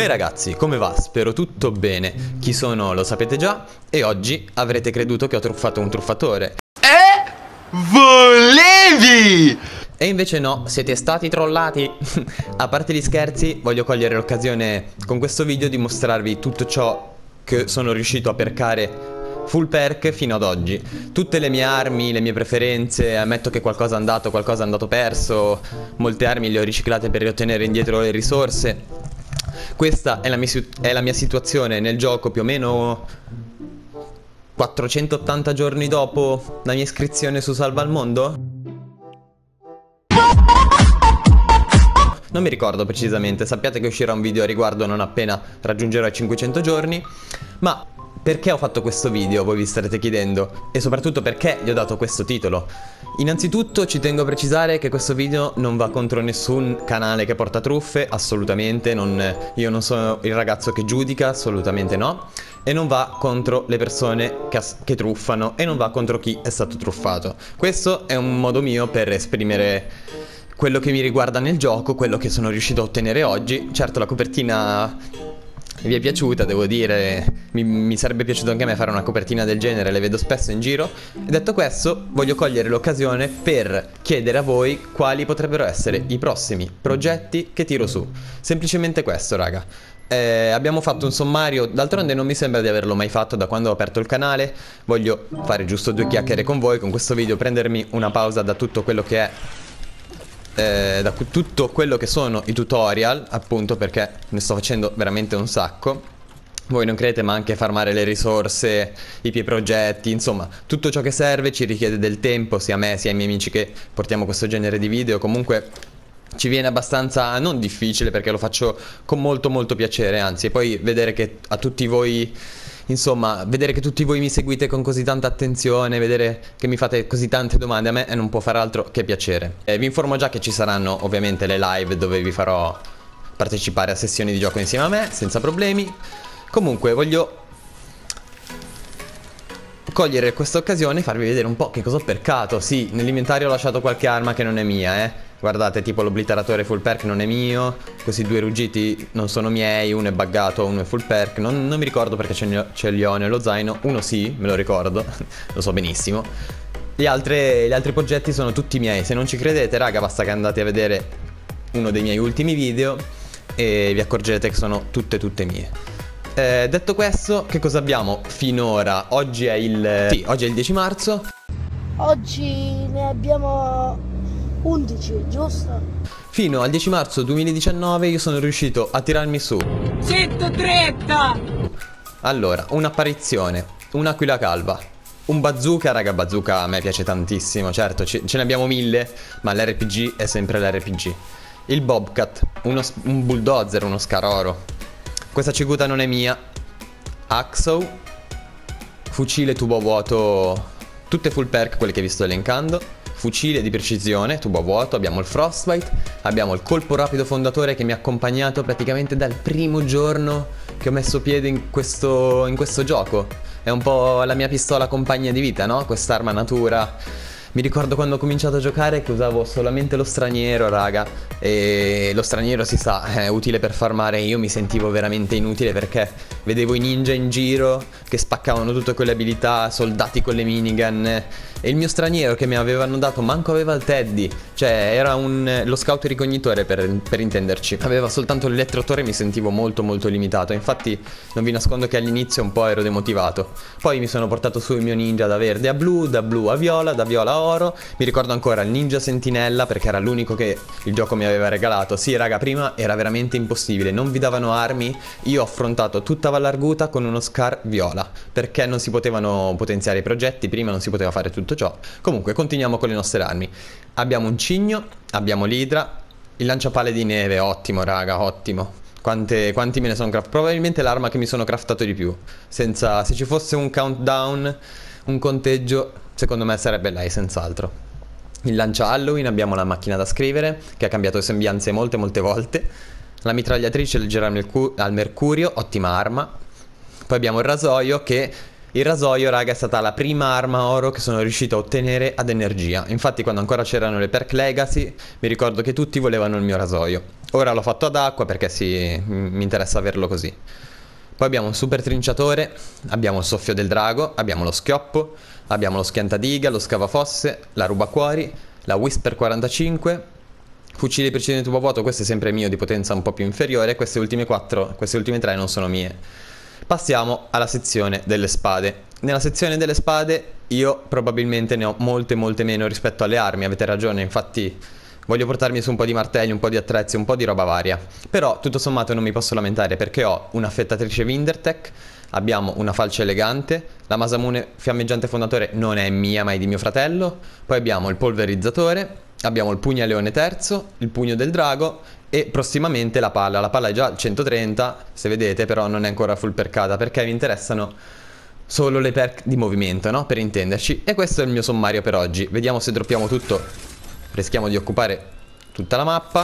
ragazzi, come va? Spero tutto bene. Chi sono lo sapete già e oggi avrete creduto che ho truffato un truffatore. Volevi! E invece no, siete stati trollati. A parte gli scherzi, voglio cogliere l'occasione con questo video di mostrarvi tutto ciò che sono riuscito a percare full perk fino ad oggi. Tutte le mie armi, le mie preferenze, ammetto che qualcosa è andato perso, molte armi le ho riciclate per riottenere indietro le risorse. Questa è la mia situazione nel gioco più o meno 480 giorni dopo la mia iscrizione su Salva al Mondo? Non mi ricordo precisamente, sappiate che uscirà un video a riguardo non appena raggiungerò i 500 giorni. Ma perché ho fatto questo video, voi vi starete chiedendo, e soprattutto perché gli ho dato questo titolo. Innanzitutto ci tengo a precisare che questo video non va contro nessun canale che porta truffe, assolutamente, io non sono il ragazzo che giudica, assolutamente no, e non va contro le persone che truffano, e non va contro chi è stato truffato. Questo è un modo mio per esprimere quello che mi riguarda nel gioco, quello che sono riuscito a ottenere oggi. Certo, la copertina vi è piaciuta, devo dire, mi sarebbe piaciuto anche a me fare una copertina del genere, le vedo spesso in giro. E detto questo, voglio cogliere l'occasione per chiedere a voi quali potrebbero essere i prossimi progetti che tiro su. Semplicemente questo, raga. Abbiamo fatto un sommario, d'altronde non mi sembra di averlo mai fatto da quando ho aperto il canale. Voglio fare giusto due chiacchiere con voi con questo video, prendermi una pausa da tutto quello che è da tutto quello che sono i tutorial, appunto perché ne sto facendo veramente un sacco. Voi non credete, ma anche farmare le risorse, i miei progetti, insomma tutto ciò che serve ci richiede del tempo, sia a me sia ai miei amici che portiamo questo genere di video. Comunque ci viene abbastanza non difficile, perché lo faccio con molto piacere, anzi, e poi vedere che a tutti voi, insomma, vedere che tutti voi mi seguite con così tanta attenzione, vedere che mi fate così tante domande, a me non può fare altro che piacere. Vi informo già che ci saranno ovviamente le live dove vi farò partecipare a sessioni di gioco insieme a me, senza problemi. Comunque voglio cogliere questa occasione e farvi vedere un po' che cosa ho percato. Sì, nell'inventario ho lasciato qualche arma che non è mia, Guardate, tipo l'obliteratore full perk non è mio, questi due ruggiti non sono miei, uno è buggato, uno è full perk, non mi ricordo perché ce li ho nello zaino, uno sì, me lo ricordo, lo so benissimo. Gli altri progetti sono tutti miei, se non ci credete, raga, basta che andate a vedere uno dei miei ultimi video e vi accorgerete che sono tutte mie. Detto questo, che cosa abbiamo finora? Oggi è il 10 marzo. Oggi ne abbiamo 11, giusto? Fino al 10 marzo 2019 io sono riuscito a tirarmi su 130! Allora, un'apparizione, un'aquila calva, un bazooka, raga, bazooka a me piace tantissimo, certo, ce ne abbiamo 1000, ma l'RPG è sempre l'RPG. Il Bobcat, un bulldozer, uno scaroro. Questa ciguta non è mia. Axo, fucile tubo vuoto, tutte full perk quelle che vi sto elencando. Fucile di precisione, tubo vuoto, abbiamo il Frostbite, abbiamo il colpo rapido fondatore che mi ha accompagnato praticamente dal primo giorno che ho messo piede in questo gioco. È un po' la mia pistola compagna di vita, no? Quest'arma natura. Mi ricordo quando ho cominciato a giocare che usavo solamente lo straniero, raga. E lo straniero, si sa, è utile per farmare. Io mi sentivo veramente inutile perché vedevo i ninja in giro che spaccavano tutte quelle abilità, soldati con le minigun. E il mio straniero che mi avevano dato manco aveva il Teddy. Cioè era lo scout ricognitore per intenderci. Aveva soltanto l'elettrotore e mi sentivo molto limitato. Infatti non vi nascondo che all'inizio un po' ero demotivato. Poi mi sono portato su il mio ninja da verde a blu, da blu a viola, da viola a oro. Mi ricordo ancora il ninja sentinella perché era l'unico che il gioco mi aveva regalato. Sì, raga, prima era veramente impossibile, non vi davano armi. Io ho affrontato tutta Val Arguta con uno Scar viola perché non si potevano potenziare i progetti, prima non si poteva fare tutto ciò. Comunque continuiamo con le nostre armi. Abbiamo un cigno, abbiamo l'idra, il lanciapale di neve, ottimo, raga, ottimo. Quanti me ne sono craftato? Probabilmente l'arma che mi sono craftato di più. Se ci fosse un countdown, un conteggio, secondo me sarebbe lei, senz'altro. Il lancia Halloween, abbiamo la macchina da scrivere che ha cambiato sembianze molte volte. La mitragliatrice leggera al mercurio, ottima arma. Poi abbiamo il rasoio che Il rasoio, raga, è stata la prima arma oro che sono riuscito a ottenere ad energia. Infatti quando ancora c'erano le perk legacy mi ricordo che tutti volevano il mio rasoio. Ora l'ho fatto ad acqua perché sì, mi interessa averlo così. Poi abbiamo un super trinciatore, abbiamo il soffio del drago, abbiamo lo schioppo, abbiamo lo schiantadiga, lo scavafosse, la rubacuori, la Whisper 45, fucile di precisione tubo vuoto, questo è sempre mio di potenza un po' più inferiore, queste ultime 3 non sono mie. Passiamo alla sezione delle spade. Nella sezione delle spade io probabilmente ne ho molte meno rispetto alle armi, avete ragione, infatti voglio portarmi su un po' di martelli, un po' di attrezzi, un po' di roba varia. Però tutto sommato non mi posso lamentare perché ho un'affettatrice Windertech, abbiamo una falce elegante, la Masamune fiammeggiante fondatore non è mia ma è di mio fratello, poi abbiamo il polverizzatore, abbiamo il pugno a leone terzo, il pugno del drago e prossimamente la palla è già al 130 se vedete, però non è ancora full percata perché mi interessano solo le perk di movimento, no? Per intenderci. E questo è il mio sommario per oggi. Vediamo se droppiamo tutto. Rischiamo di occupare tutta la mappa.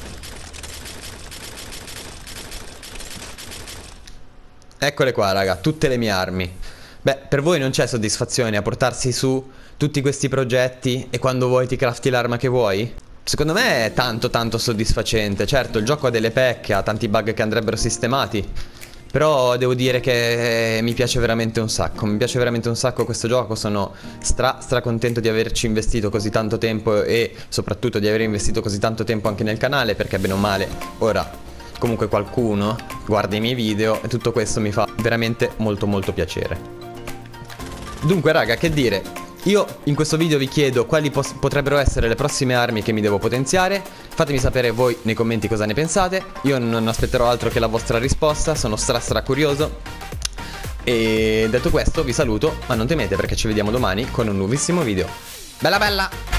Eccole qua, raga, tutte le mie armi. Beh, per voi non c'è soddisfazione a portarsi su tutti questi progetti e quando vuoi ti crafti l'arma che vuoi? Secondo me è tanto soddisfacente. Certo, il gioco ha delle pecche, ha tanti bug che andrebbero sistemati, però devo dire che mi piace veramente un sacco. Mi piace veramente un sacco questo gioco. Sono stra contento di averci investito così tanto tempo e soprattutto di aver investito così tanto tempo anche nel canale, perché bene o male ora comunque qualcuno guarda i miei video e tutto questo mi fa veramente molto piacere. Dunque raga, che dire, io in questo video vi chiedo quali potrebbero essere le prossime armi che mi devo potenziare. Fatemi sapere voi nei commenti cosa ne pensate. Io non aspetterò altro che la vostra risposta, sono stra curioso. E detto questo vi saluto, ma non temete perché ci vediamo domani con un nuovissimo video. Bella bella!